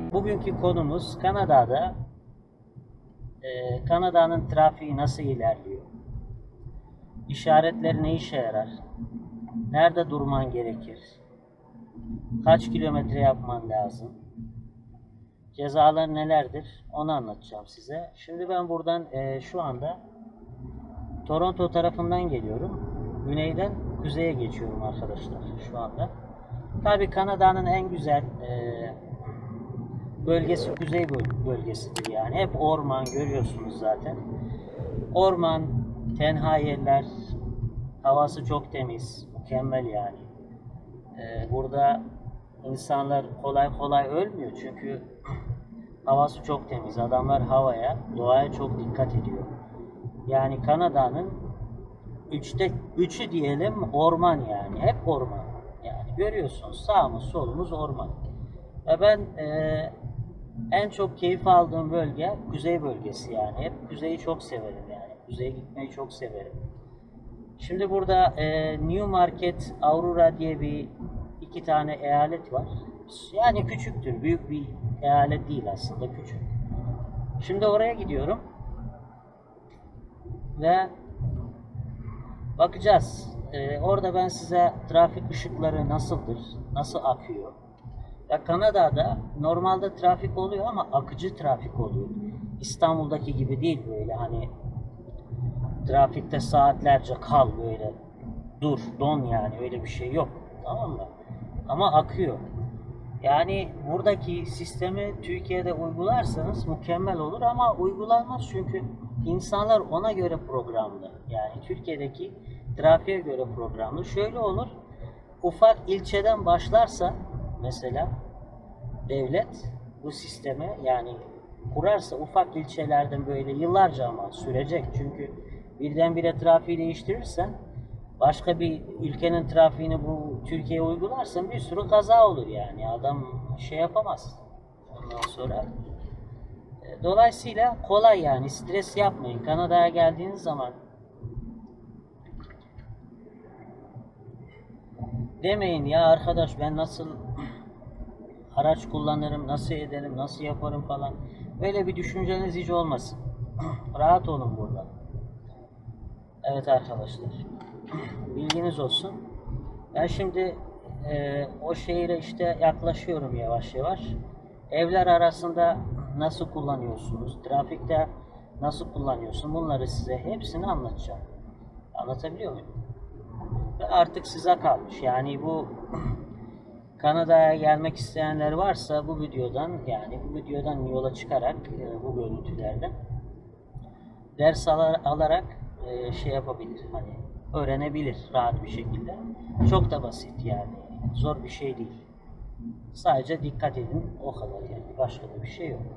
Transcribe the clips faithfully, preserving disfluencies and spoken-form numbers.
Bugünkü konumuz Kanada'da e, Kanada'nın trafiği nasıl ilerliyor? İşaretler ne işe yarar? Nerede durman gerekir? Kaç kilometre yapman lazım? Cezalar nelerdir? Onu anlatacağım size. Şimdi ben buradan e, şu anda Toronto tarafından geliyorum. Güneyden kuzeye geçiyorum arkadaşlar şu anda. Tabii Kanada'nın en güzel e, bölgesi kuzey bölgesidir yani. Hep orman görüyorsunuz zaten. Orman, tenha yerler, havası çok temiz, mükemmel yani. Ee, burada insanlar kolay kolay ölmüyor çünkü havası çok temiz. Adamlar havaya, doğaya çok dikkat ediyor. Yani Kanada'nın üçte üçü diyelim orman yani. Hep orman. Yani görüyorsunuz sağımız solumuz orman. Ve ben e, en çok keyif aldığım bölge kuzey bölgesi yani. Hep kuzeyi çok severim yani. Kuzeye gitmeyi çok severim. Şimdi burada e, Newmarket, Aurora diye bir iki tane eyalet var. Yani küçüktür. Büyük bir eyalet değil aslında. Küçük. Şimdi oraya gidiyorum. Ve bakacağız. E, orada ben size trafik ışıkları nasıldır? Nasıl akıyor? Ya Kanada'da normalde trafik oluyor ama akıcı trafik oluyor. İstanbul'daki gibi değil böyle hani trafikte saatlerce kal böyle dur don yani öyle bir şey yok, tamam mı? Ama akıyor. Yani buradaki sistemi Türkiye'de uygularsanız mükemmel olur ama uygulanmaz çünkü insanlar ona göre programlı. Yani Türkiye'deki trafiğe göre programlı. Şöyle olur, ufak ilçeden başlarsa mesela devlet bu sisteme yani kurarsa ufak ilçelerden böyle yıllarca ama sürecek çünkü birdenbire trafiği değiştirirsen başka bir ülkenin trafiğini bu Türkiye'ye uygularsan bir sürü kaza olur yani adam şey yapamaz ondan sonra dolayısıyla kolay yani stres yapmayın. Kanada'ya geldiğiniz zaman demeyin ya arkadaş ben nasıl araç kullanırım, nasıl ederim, nasıl yaparım falan. Böyle bir düşünceniz hiç olmasın. Rahat olun burada. Evet arkadaşlar. Bilginiz olsun. Ben şimdi e, o şehire işte yaklaşıyorum yavaş yavaş. Evler arasında nasıl kullanıyorsunuz? Trafikte nasıl kullanıyorsun? Bunları size hepsini anlatacağım. Anlatabiliyor muyum? Ve artık size kalmış. Yani bu Kanada'ya gelmek isteyenler varsa bu videodan yani bu videodan yola çıkarak e, bu görüntülerden ders alar, alarak e, şey yapabilir hani öğrenebilir rahat bir şekilde. Çok da basit yani zor bir şey değil. Sadece dikkat edin o kadar yani başka da bir şey yok.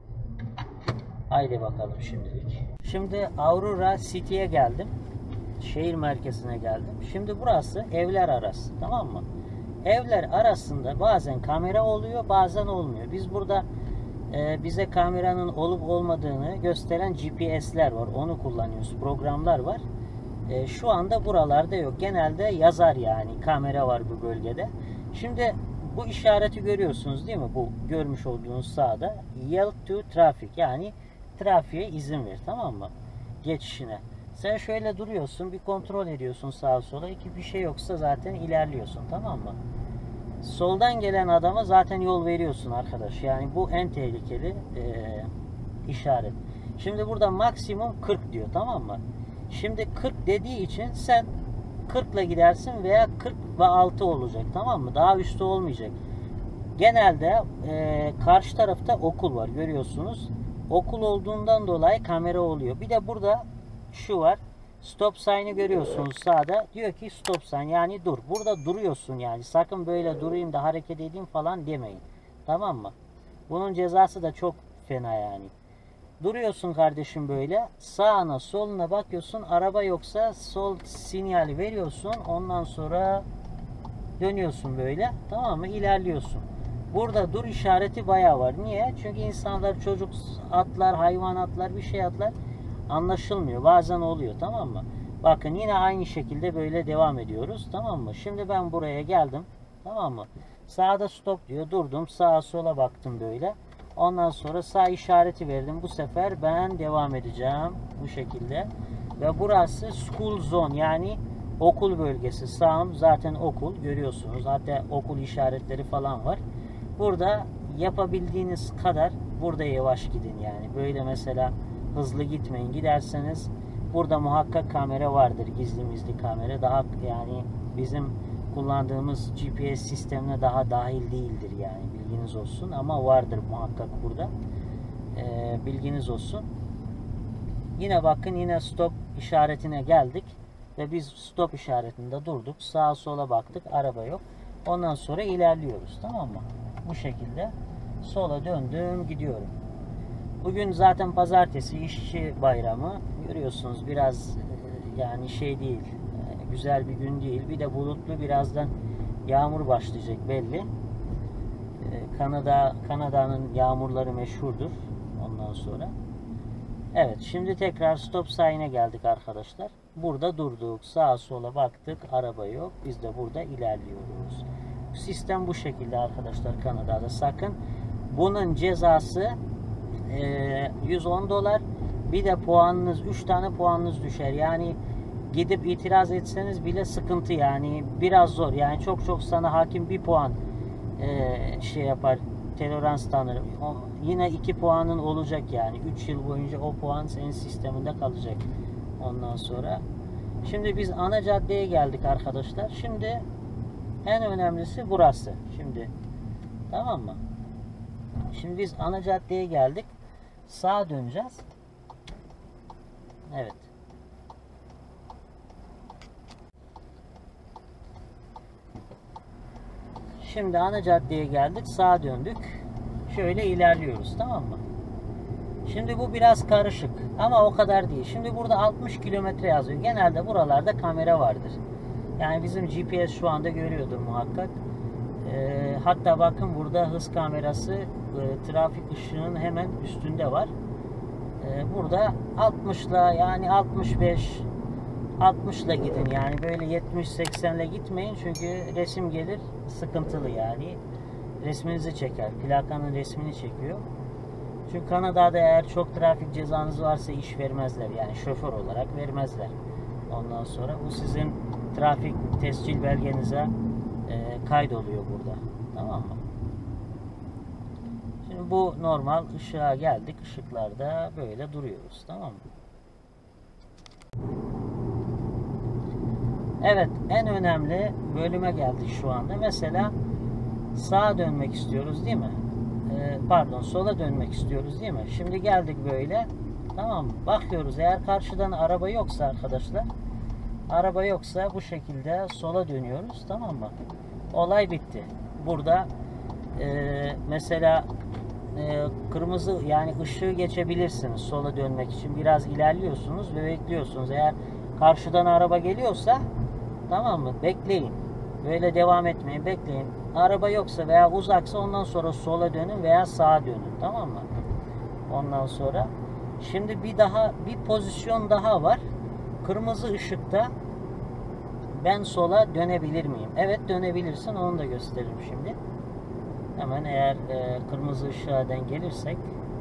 Haydi bakalım şimdilik. Şimdi Aurora City'ye geldim. Şehir merkezine geldim. Şimdi burası evler arası, tamam mı? Evler arasında bazen kamera oluyor, bazen olmuyor. Biz burada e, bize kameranın olup olmadığını gösteren G P S'ler var. Onu kullanıyoruz. Programlar var. E, şu anda buralarda yok. Genelde yazar yani kamera var bu bölgede. Şimdi bu işareti görüyorsunuz değil mi? Bu görmüş olduğunuz sağda Yield to Traffic yani trafiğe izin ver, tamam mı? Geçişine. Sen şöyle duruyorsun, bir kontrol ediyorsun sağa sola. İki bir şey yoksa zaten ilerliyorsun, tamam mı? Soldan gelen adama zaten yol veriyorsun arkadaş. Yani bu en tehlikeli e, işaret. Şimdi burada maksimum kırk diyor, tamam mı? Şimdi kırk dediği için sen kırk ile gidersin veya kırk ve altı olacak, tamam mı? Daha üstü olmayacak. Genelde e, karşı tarafta okul var görüyorsunuz. Okul olduğundan dolayı kamera oluyor. Bir de burada şu var. Stop sign'ı görüyorsunuz sağda. Diyor ki stop sign yani dur. Burada duruyorsun yani. Sakın böyle durayım da hareket edeyim falan demeyin. Tamam mı? Bunun cezası da çok fena yani. Duruyorsun kardeşim böyle. Sağına soluna bakıyorsun. Araba yoksa sol sinyali veriyorsun. Ondan sonra dönüyorsun böyle. Tamam mı? İlerliyorsun. Burada dur işareti bayağı var. Niye? Çünkü insanlar çocuk atlar, hayvan atlar, bir şey atlar. Anlaşılmıyor. Bazen oluyor, tamam mı? Bakın yine aynı şekilde böyle devam ediyoruz, tamam mı? Şimdi ben buraya geldim, tamam mı? Sağda stop diyor. Durdum. Sağa sola baktım böyle. Ondan sonra sağ işareti verdim. Bu sefer ben devam edeceğim bu şekilde. Ve burası school zone, yani okul bölgesi. Sağım zaten okul, görüyorsunuz. Hatta okul işaretleri falan var. Burada yapabildiğiniz kadar burada yavaş gidin yani. Böyle mesela hızlı gitmeyin. Giderseniz burada muhakkak kamera vardır. Gizli mizli kamera. Daha yani bizim kullandığımız G P S sistemine daha dahil değildir yani. Bilginiz olsun. Ama vardır muhakkak burada. Ee, bilginiz olsun. Yine bakın, yine stop işaretine geldik. Ve biz stop işaretinde durduk. Sağa sola baktık. Araba yok. Ondan sonra ilerliyoruz. Tamam mı? Bu şekilde sola döndüm, gidiyorum. Bugün zaten pazartesi, işçi bayramı. Görüyorsunuz biraz yani şey değil, güzel bir gün değil. Bir de bulutlu, birazdan yağmur başlayacak belli. Kanada Kanada'nın yağmurları meşhurdur ondan sonra. Evet, şimdi tekrar stop sign'e geldik arkadaşlar. Burada durduk, sağa sola baktık, araba yok. Biz de burada ilerliyoruz. Sistem bu şekilde arkadaşlar Kanada'da. Sakın bunun cezası e, yüz on dolar. Bir de puanınız, üç tane puanınız düşer. Yani gidip itiraz etseniz bile sıkıntı yani. Biraz zor. Yani çok çok sana hakim bir puan e, şey yapar. Tolerans tanır. O, yine iki puanın olacak yani. üç yıl boyunca o puan senin sisteminde kalacak. Ondan sonra. Şimdi biz ana caddeye geldik arkadaşlar. Şimdi en önemlisi burası. Şimdi tamam mı? Şimdi biz ana caddeye geldik. Sağa döneceğiz. Evet. Şimdi ana caddeye geldik. Sağa döndük. Şöyle ilerliyoruz. Tamam mı? Şimdi bu biraz karışık. Ama o kadar değil. Şimdi burada altmış kilometre yazıyor. Genelde buralarda kamera vardır. Yani bizim G P S şu anda görüyordur muhakkak. E, hatta bakın burada hız kamerası e, trafik ışığının hemen üstünde var. E, burada altmışla yani altmış beş altmışla gidin. Yani böyle yetmiş seksenle gitmeyin. Çünkü resim gelir sıkıntılı yani. Resminizi çeker. Plakanın resmini çekiyor. Çünkü Kanada'da eğer çok trafik cezanız varsa iş vermezler. Yani şoför olarak vermezler. Ondan sonra bu sizin trafik tescil belgenize e, kaydoluyor burada. Tamam mı? Şimdi bu normal ışığa geldik. Işıklarda böyle duruyoruz. Tamam mı? Evet, en önemli bölüme geldik şu anda. Mesela sağa dönmek istiyoruz değil mi? Ee, pardon, sola dönmek istiyoruz değil mi? Şimdi geldik böyle. Tamam mı? Bakıyoruz, eğer karşıdan araba yoksa arkadaşlar, araba yoksa bu şekilde sola dönüyoruz. Tamam mı? Olay bitti. Burada e, mesela e, kırmızı yani ışığı geçebilirsiniz sola dönmek için. Biraz ilerliyorsunuz ve bekliyorsunuz. Eğer karşıdan araba geliyorsa tamam mı? Bekleyin. Böyle devam etmeyin. Bekleyin. Araba yoksa veya uzaksa ondan sonra sola dönün veya sağa dönün. Tamam mı? Ondan sonra şimdi bir daha bir pozisyon daha var. Kırmızı ışıkta ben sola dönebilir miyim? Evet, dönebilirsin. Onu da gösteririm şimdi. Hemen eğer e, kırmızı ışığa denk gelirsek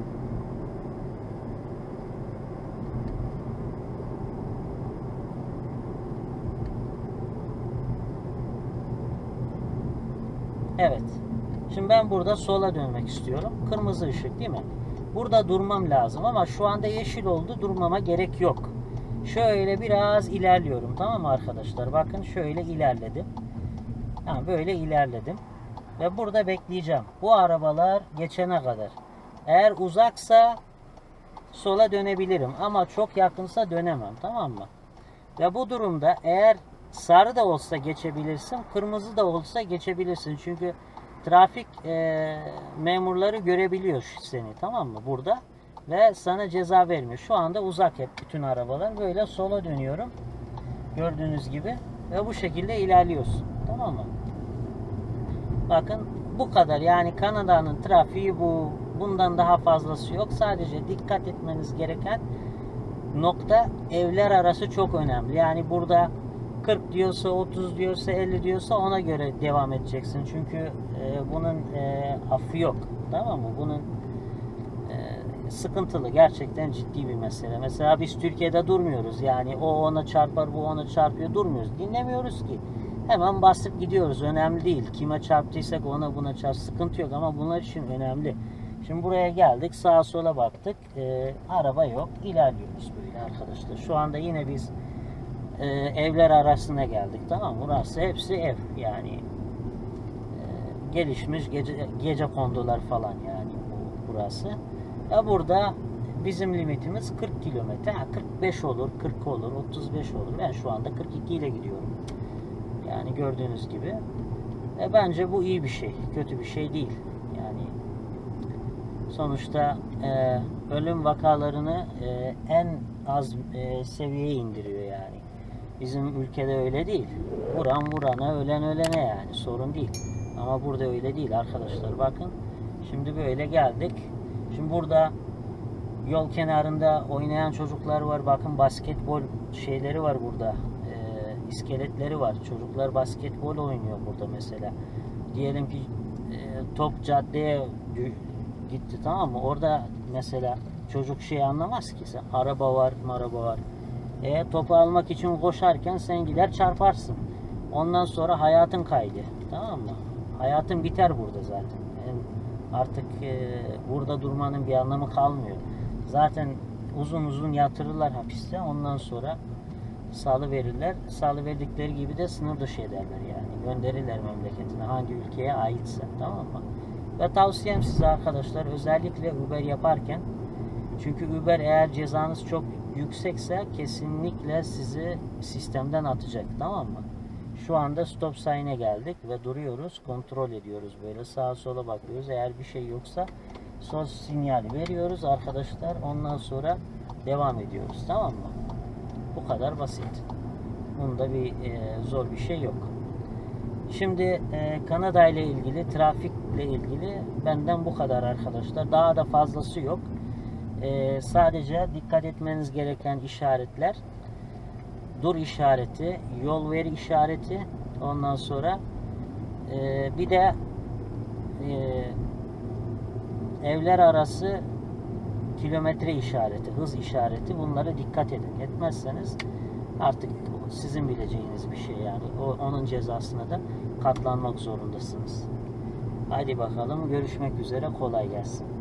evet. Şimdi ben burada sola dönmek istiyorum. Kırmızı ışık değil mi? Burada durmam lazım ama şu anda yeşil oldu. Durmama gerek yok. Şöyle biraz ilerliyorum. Tamam mı arkadaşlar? Bakın şöyle ilerledim. Yani böyle ilerledim. Ve burada bekleyeceğim. Bu arabalar geçene kadar. Eğer uzaksa sola dönebilirim. Ama çok yakınsa dönemem. Tamam mı? Ve bu durumda eğer sarı da olsa geçebilirsin. Kırmızı da olsa geçebilirsin. Çünkü trafik e, memurları görebiliyor seni. Tamam mı? Burada. Ve sana ceza vermiyor. Şu anda uzak hep bütün arabalar. Böyle sola dönüyorum. Gördüğünüz gibi. Ve bu şekilde ilerliyorsun. Tamam mı? Bakın bu kadar. Yani Kanada'nın trafiği bu. Bundan daha fazlası yok. Sadece dikkat etmeniz gereken nokta, evler arası çok önemli. Yani burada kırk diyorsa, otuz diyorsa, elli diyorsa ona göre devam edeceksin. Çünkü e, bunun e, affı yok. Tamam mı? Bunun e, sıkıntılı, gerçekten ciddi bir mesele. Mesela biz Türkiye'de durmuyoruz, yani o ona çarpar, bu ona çarpıyor, durmuyoruz, dinlemiyoruz ki. Hemen basıp gidiyoruz, önemli değil. Kime çarptıysak ona buna çarp, sıkıntı yok, ama bunlar için önemli. Şimdi buraya geldik, sağa sola baktık, e, araba yok, ilerliyoruz böyle arkadaşlar. Şu anda yine biz e, evler arasına geldik, tamam mı? Burası hepsi ev, yani e, gelişmiş gece, gece kondular falan, yani bu, burası. Ya burada bizim limitimiz kırk kilometre, kırk beş olur, kırk olur, otuz beş olur. Ben şu anda kırk iki ile gidiyorum. Yani gördüğünüz gibi. E, bence bu iyi bir şey, kötü bir şey değil. Yani sonuçta e, ölüm vakalarını e, en az e, seviyeye indiriyor yani. Bizim ülkede öyle değil. Vuran vurana, ölen ölene, yani sorun değil. Ama burada öyle değil arkadaşlar. Bakın şimdi böyle geldik. Şimdi burada yol kenarında oynayan çocuklar var. Bakın basketbol şeyleri var burada. E, iskeletleri var. Çocuklar basketbol oynuyor burada mesela. Diyelim ki e, top caddeye gitti, tamam mı? Orada mesela çocuk şey anlamaz ki. Sen, araba var, araba var. E, topu almak için koşarken sen gider çarparsın. Ondan sonra hayatın kaydı. Tamam mı? Hayatın biter burada zaten. Yani artık e, burada durmanın bir anlamı kalmıyor. Zaten uzun uzun yatırırlar hapiste. Ondan sonra salı verirler. Salı verdikleri gibi de sınır dışı ederler yani. Gönderirler memleketine, hangi ülkeye aitse. Tamam mı? Ve tavsiyem size arkadaşlar, özellikle Uber yaparken, çünkü Uber eğer cezanız çok yüksekse kesinlikle sizi sistemden atacak, tamam mı? Şu anda stop sign'e geldik ve duruyoruz, kontrol ediyoruz, böyle sağa sola bakıyoruz. Eğer bir şey yoksa sol sinyali veriyoruz arkadaşlar, ondan sonra devam ediyoruz, tamam mı? Bu kadar basit. Bunda bir e, zor bir şey yok. Şimdi e, Kanada ile ilgili, trafikle ilgili benden bu kadar arkadaşlar. Daha da fazlası yok. E, sadece dikkat etmeniz gereken işaretler: dur işareti, yol veri işareti, ondan sonra e, bir de e, evler arası kilometre işareti, hız işareti. Bunlara dikkat edin. Etmezseniz artık sizin bileceğiniz bir şey yani. O, onun cezasına da katlanmak zorundasınız. Haydi bakalım, görüşmek üzere, kolay gelsin.